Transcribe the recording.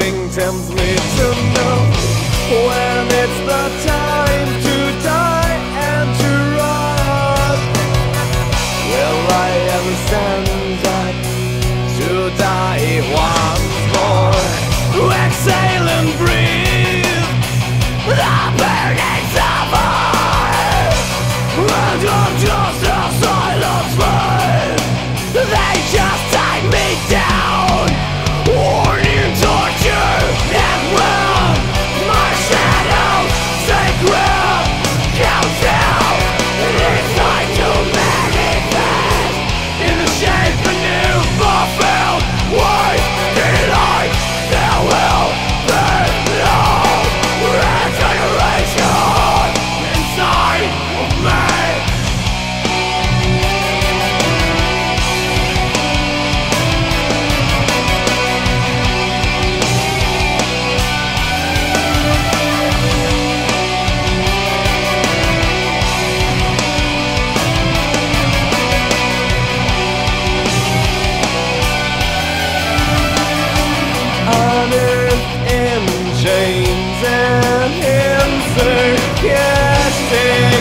Everything tempts me to know when it's the time to die and to run. Will I ever stand up to die once more? Exhale and breathe the burning summer, and I'm just a silent flame. They just take me down, warning, torture, and will. My shadows sacred, countdown. It's time to manifest in the shape of new fulfilled. Why did I? There will be no regeneration inside of me. In chains and insert, yes,